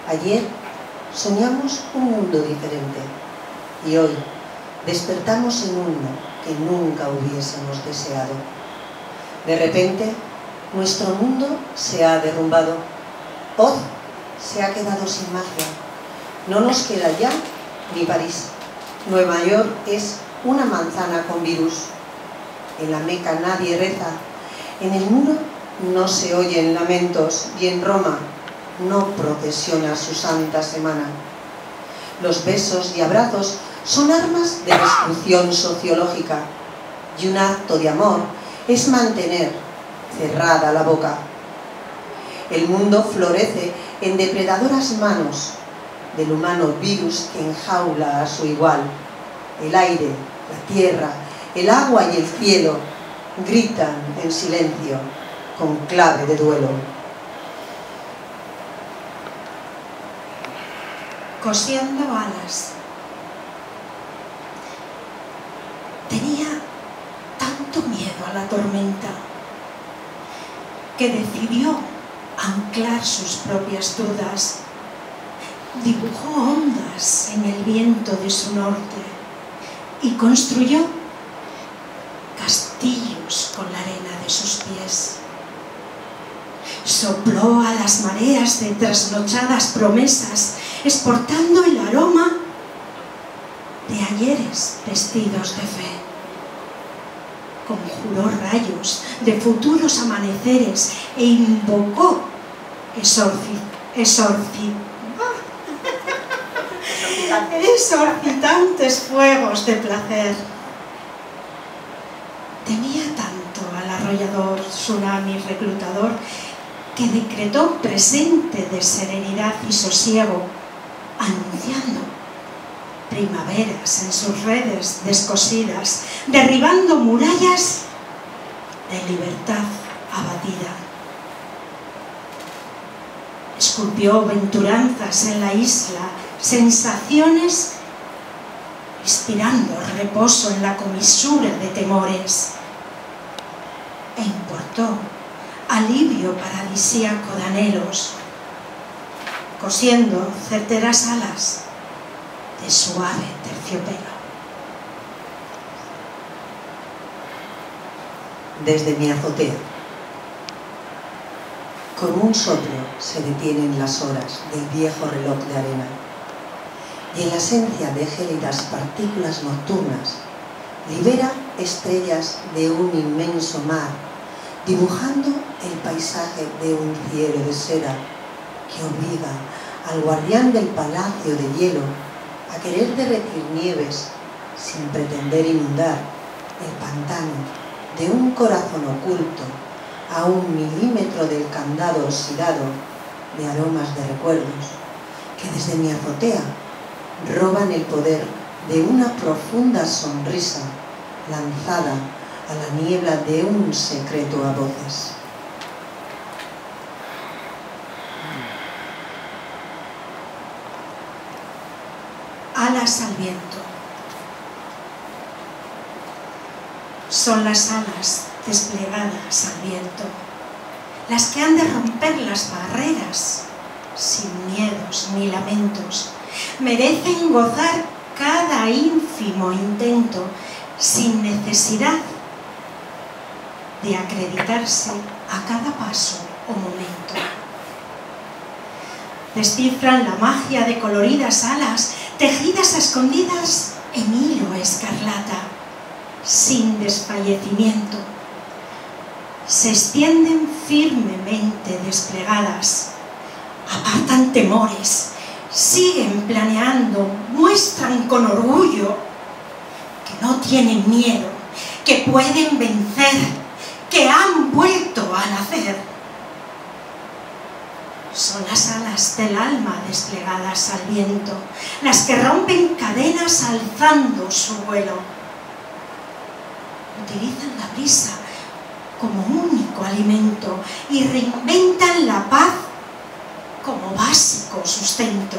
Ayer soñamos un mundo diferente y hoy despertamos en uno que nunca hubiésemos deseado. De repente, nuestro mundo se ha derrumbado. Oz se ha quedado sin magia. No nos queda ya ni París. Nueva York es una manzana con virus. En la Meca nadie reza. En el muro no se oyen lamentos y en Roma no procesiona su santa semana. Los besos y abrazos son armas de destrucción sociológica y un acto de amor es mantener cerrada la boca. El mundo florece en depredadoras manos del humano virus que enjaula a su igual. El aire, la tierra, el agua y el cielo gritan en silencio con clave de duelo. Cosiendo alas. Tenía tanto miedo a la tormenta que decidió anclar sus propias dudas. Dibujó ondas en el viento de su norte y construyó castillos con la arena de sus pies. Sopló a las mareas de trasnochadas promesas, exportando el aroma de ayeres vestidos de fe. Conjuró rayos de futuros amaneceres e invocó exorbitantes fuegos de placer. Temía tanto al arrollador tsunami reclutador que decretó presente de serenidad y sosiego, anunciando primaveras en sus redes descosidas, derribando murallas de libertad abatida. Esculpió venturanzas en la isla, sensaciones, inspirando reposo en la comisura de temores, e importó alivio paradisíaco de anhelos, cosiendo certeras alas de suave terciopelo. Desde mi azotea. Con un soplo se detienen las horas del viejo reloj de arena y en la esencia de gélidas partículas nocturnas libera estrellas de un inmenso mar, dibujando el paisaje de un cielo de seda que obliga al guardián del palacio de hielo a querer derretir nieves sin pretender inundar el pantano de un corazón oculto a 1 milímetro del candado oxidado de aromas de recuerdos que desde mi azotea roban el poder de una profunda sonrisa lanzada a la niebla de un secreto a voces. Alas al viento. Son las alas desplegadas al viento, las que han de romper las barreras sin miedos ni lamentos. Merecen gozar cada ínfimo intento sin necesidad de acreditarse a cada paso o momento. Descifran la magia de coloridas alas tejidas a escondidas en hilo escarlata, sin desfallecimiento. Se extienden firmemente desplegadas, apartan temores, siguen planeando, muestran con orgullo que no tienen miedo, que pueden vencer, que han vuelto a nacer. Son las alas del alma desplegadas al viento, las que rompen cadenas alzando su vuelo. Utilizan la brisa como único alimento y reinventan la paz como básico sustento.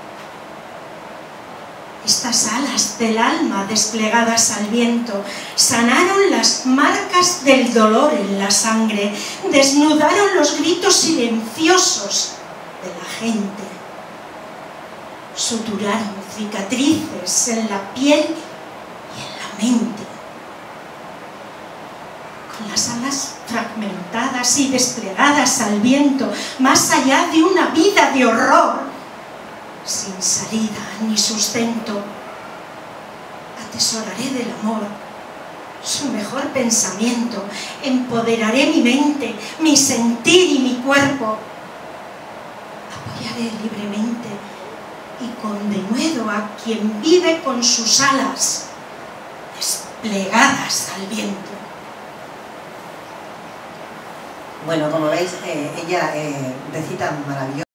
Estas alas del alma desplegadas al viento sanaron las marcas del dolor en la sangre, desnudaron los gritos silenciosos de la gente suturaron cicatrices en la piel y en la mente. Con las alas fragmentadas y desplegadas al viento, más allá de una vida de horror, sin salida ni sustento, atesoraré del amor su mejor pensamiento, empoderaré mi mente, mi sentir y mi cuerpo, apoyaré libremente y con denuedo a quien vive con sus alas desplegadas al viento. Bueno, como veis, ella recita maravilloso.